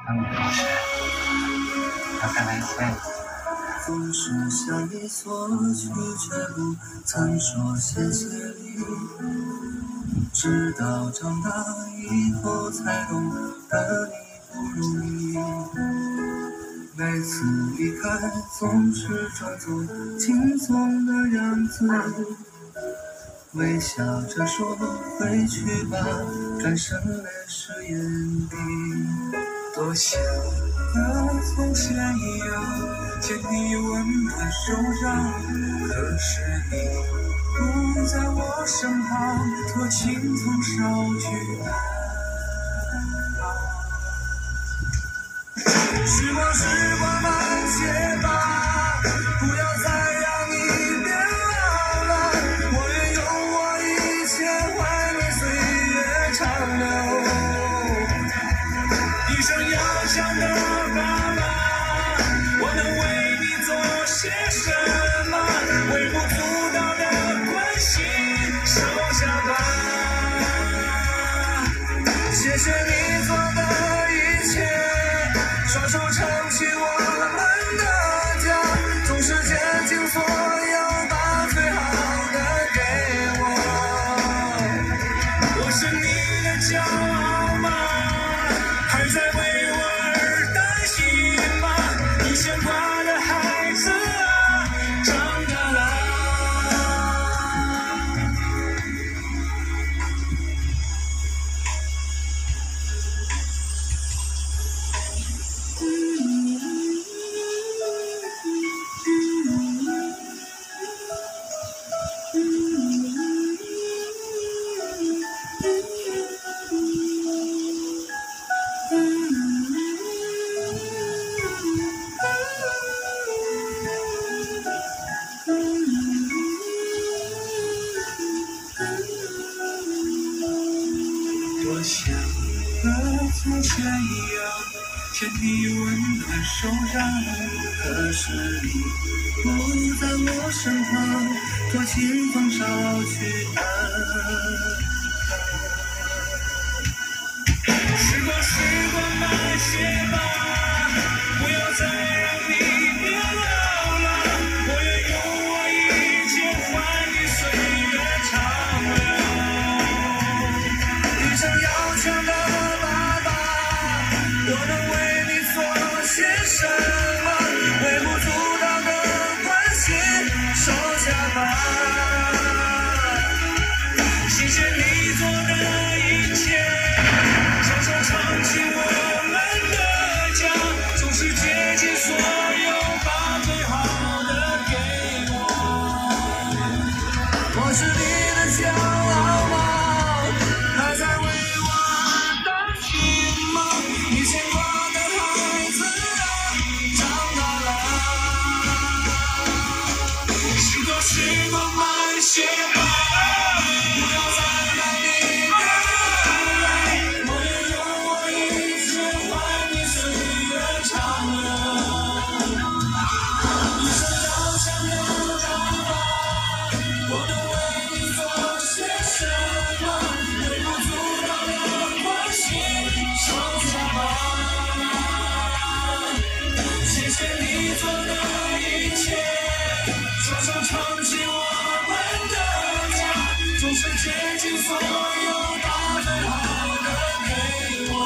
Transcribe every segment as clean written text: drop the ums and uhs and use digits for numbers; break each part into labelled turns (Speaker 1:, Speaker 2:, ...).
Speaker 1: 老师，要再来一遍。
Speaker 2: 总是向你索取，却不曾说谢谢你。直到长大以后，才懂得你不容易。每次离开，总是装作轻松的样子，微笑着说回去吧，转身泪湿眼底。多想和从前一样，牵你温暖手掌，可是你不在我身旁，多情从少去淡。时光慢些吧，不要再让你变老了。我愿用我一切换你岁月长流。一生要强的爸爸，我能为你做些什么？微不足道的关心，收下吧。谢谢你做的一切，双手撑起我们的家，总是竭尽所有把最好的给我。我是你的骄傲吗？还在为我而担心吗？你牵挂的孩子啊，长大了。多想和从前一样，牵你温暖手掌，可是你不在我身旁，多情总少去淡。时光慢些吧，不要再让你变老了。我愿用我一切换你岁月长流。一生要强的爸爸，我能为你做些什么？微不足道的关心，收下吧。谢谢你做的一切，双手撑起我们的家，总是竭尽所有把最好的给我。我是你的骄傲吗？还在为我而担心吗？你牵挂的孩子啊，长大了。时光慢些吧，不要再让你变老。我愿用我一切换你岁月长流。一生要强的爸爸，我能为你做些什么？微不足道的关心，收下吧。谢谢你做的一切，双手撑起我们的家，总是竭尽所有把最好的给我。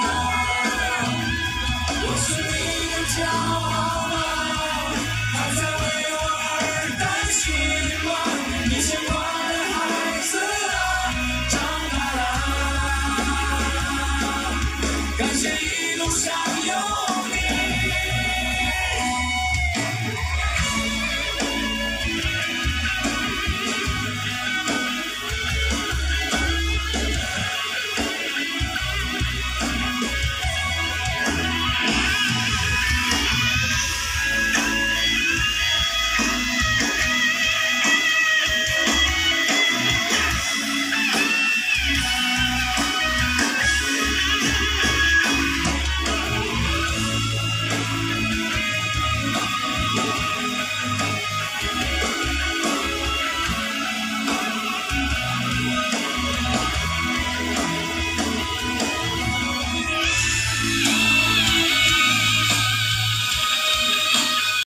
Speaker 2: 我是你的骄傲吗？还在为我而担心吗？你牵挂的孩子啊，长大了。感谢一路上